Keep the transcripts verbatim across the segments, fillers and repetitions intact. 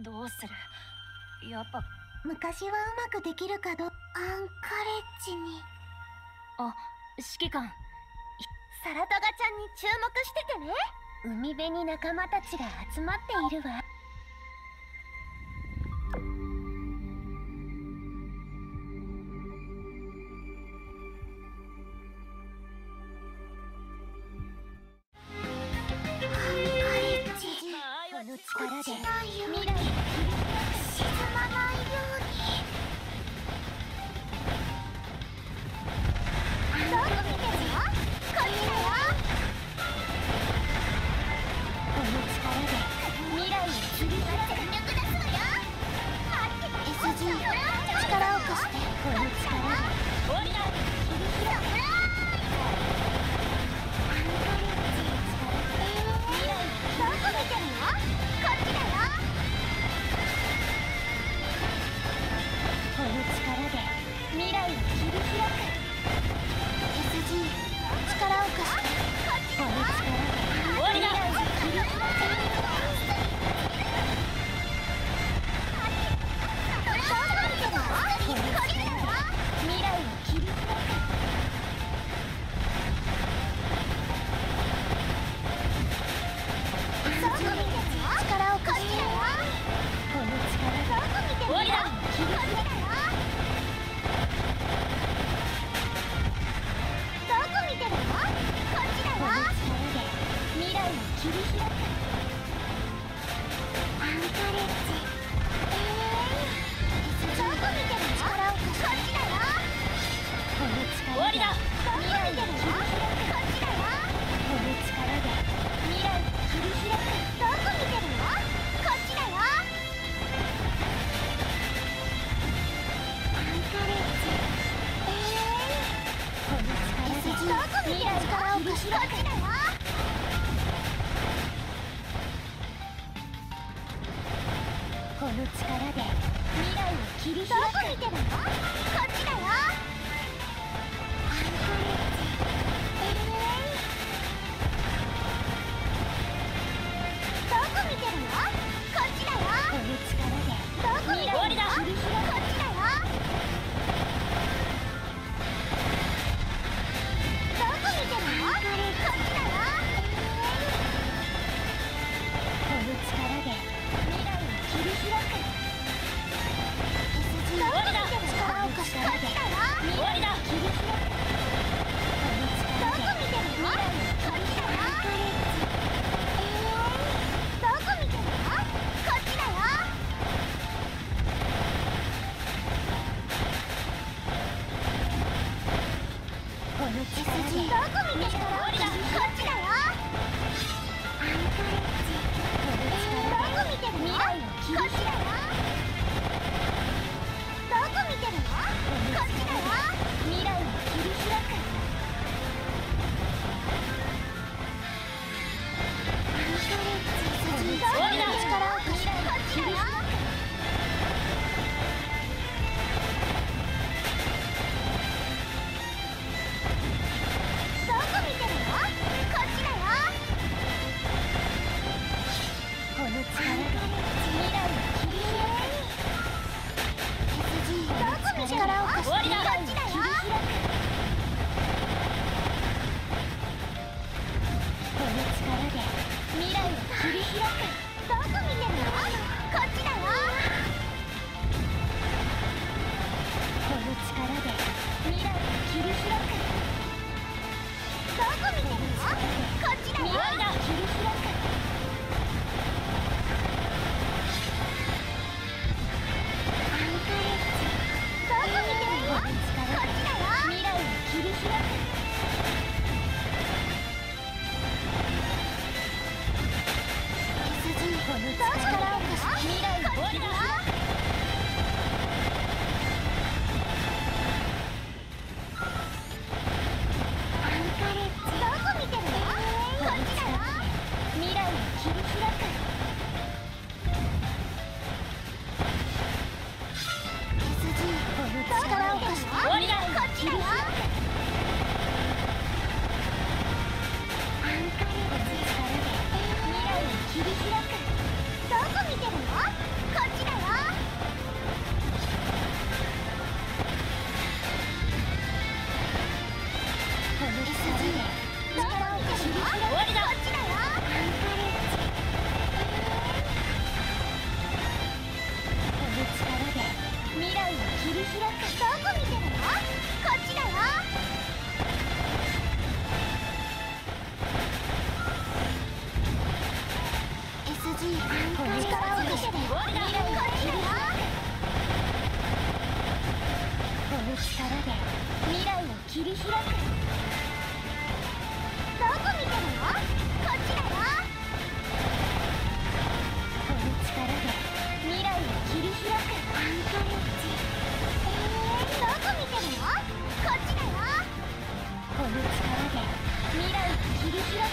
どうする？やっぱ昔はうまくできるかど。アンカレッジに。 あ、指揮官。 サラトガちゃんに注目しててね。海辺に仲間たちが集まっているわ。力で未来が沈まないように。どこ見てるの？こっちだよ。この力で未来を切り開く。全力出すわよ。エスジー 力を貸して。この力で終わりだ。 切り開く。アンカレッジの力で未来どこ見てるの？こっちだよ。この力で未来を切り開く。 エスジー 力を貸して。この力で終わりだ。 未来を切り開く。どこ見てるの？こっちだよ。未来を切り開く。どこ見てるの？力を貸して。この力どこ見てるの？ 終わりだ。 切り開く。どこ見てるの？こっちだよ。この力で未来を切り開く。アンカレッジ。えー、どこ見てるの？力を貸して。こっちだよ。この力で終わりだ。 どこ見てるの？こっちだよ。この力で未来を切り開く。どこ見てるの？こっちだよ。アンカレッジ。えー、この力でどこ見てるの？力を貸して。こっちだよ。この力で未来を切り開く。どこ見てるの？こっちだよ。アンカレッジ。えー、どこ見てるの？こっちだよ。この力でどこ見てるの？ 終わりだ。 こっちだよ。どこ見てるの？こっちだよ。この力で未来を切り開く。エスジー どこ見てるの？力を貸して。こっちだよ。 終わりだ。 切り開く。この力でどこ見てるの？こっちだよ。アンカレッジ。えー、どこ見てるの？こっちだよ。この力で エスジー どこ見てるの？こっちだよ。アンカレッジ。この力でどこ見てるの？未来を切り開く。こっちだよ。どこ見てるの？こっちだよ。未来を切り開く。アンカレッジ。エスジー どこ見てるの？力を貸して。こっちだよ。どこ見てるの？こっちだよ。この力で未来を切り開く。エスジー どこ見てるの？力を貸して。 終わりだ。 り開く。どこ見てるの？こっちだよ。 エスジー 力を貸して。未来を切り開く。この力で未来を切り開く。どこ見てるの？こっちだよ。この力で未来を切り開く。アンカレッジ。えー、どこ見てるの？こっちだよ。この力で未来を切り開く。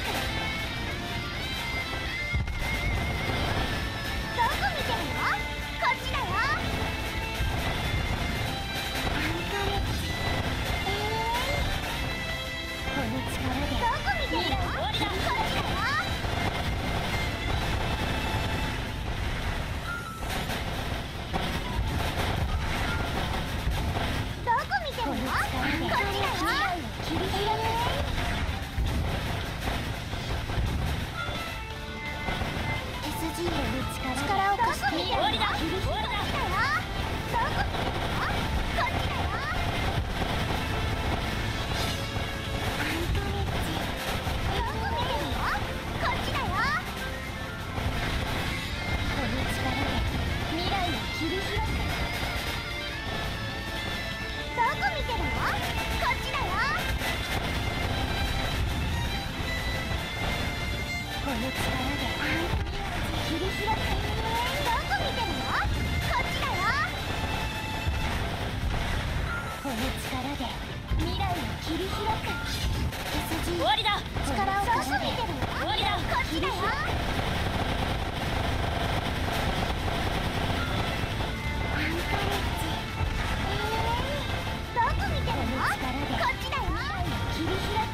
どこ見てるの？こっちだよ。アンカレッジ。えー、この力でどこ見てるの？こっちだよ。どこ見てるの？こっちだよ。未来を切り開く。エスジー の力を貸して。終わりだ。こっちだよ。どこ見てるの？こっちだよ。アンカレッジ。どこ見てるの？こっちだよ。この力で未来を切り開く。どこ見てるの？こっちだよ。この力で切り開く。どこ見てるの？こっちだよ。この力で未来を切り開く。 エスジー終わりだ。 力を貸して。どこ見てるの？ 終わりだ。 こっちだよ。アンカレッジ。えー、どこ見てるの？こっちだよ。切り開く。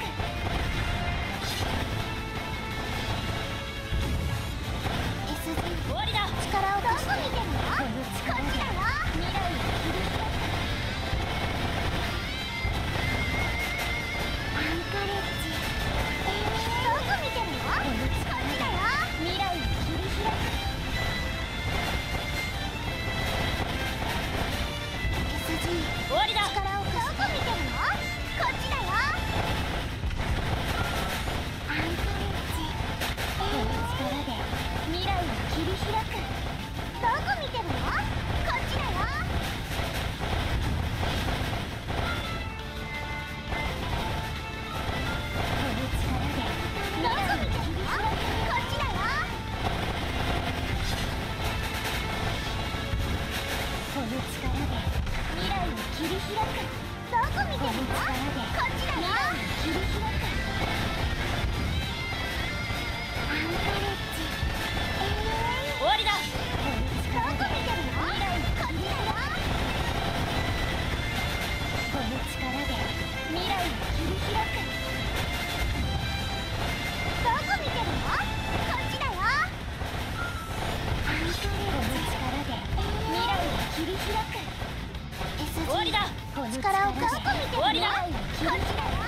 エスジー終わりだ。 力を貸して。どこ見てるの？こっちだよ。未来を切り開く。アンカレッジ。えー、どこ見てるの？こっちだよ。未来を切り開く。エスジー終わりだ。 力を貸して。どこ見てるの？こっちだよ。アンカレッジ。この力で未来を切り開く。どこ見てるの？こっちだよ。この力で未来を切り開く。こっちだよ。この力で未来を切り開く。どこ見てるの？こっちだよ。切り開く。アンカレッジ。えー、 終わりだ。 この力で未来を切り開く。この力で未来を切り開く。どこ見てるの？こっちだよ。アンカレッジ。この力で未来を切り開く。エスジー終わりだ。 この力を貸して。 終わりだ。 こっちだよ。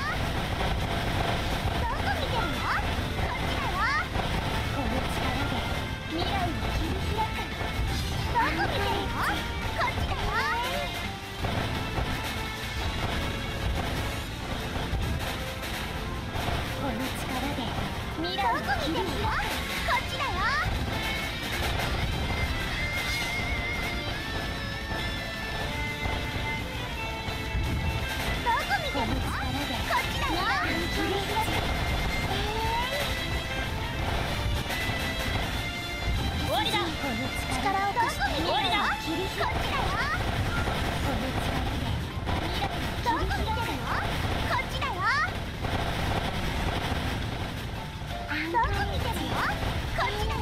どこ見てるの？こっちだよ。この力で未来を切り開く。どこ見てるの？こっちだよ。この力で未来を切り開く。こっちだよ。どこ見てるの？こっちだよ。切り開く。えー、 終わりだ。 この力を貸して。 終わりだ。 切り開く。こっちだよ。この力で未来を切り開く。どこ見てるの？こっちだよ。どこ見てるの？こっちだよ。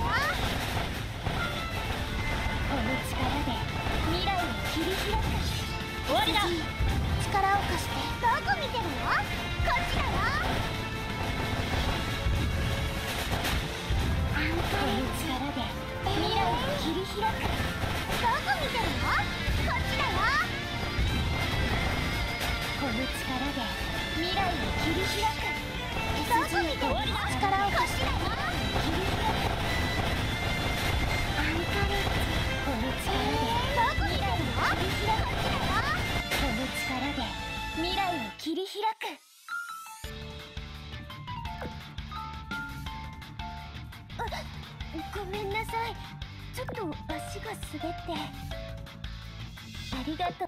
この力で未来を切り開く。 終わりだ。 力を貸して。どこ見てるの？こっちだよ。アンカレッジ。この力で未来を切り開く。どこ見てるの？こっちだよ。この力で未来を切り開く。どこ見てるの？力を貸して。切り開く。アンカレッジ。この力でどこ見てるの？切り開く。こっちだよ。 く。あ、ごめんなさい。ちょっと足が滑って。ありがと